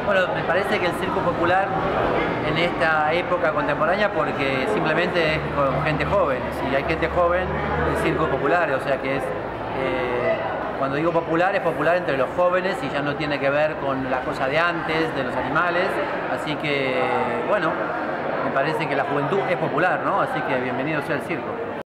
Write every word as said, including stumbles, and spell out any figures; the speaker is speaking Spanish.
Bueno, me parece que el circo popular en esta época contemporánea, porque simplemente es con gente joven. Si hay gente joven, el circo es popular, o sea que es, eh, cuando digo popular, es popular entre los jóvenes y ya no tiene que ver con la cosa de antes, de los animales. Así que, bueno, me parece que la juventud es popular, ¿no? Así que bienvenido sea el circo.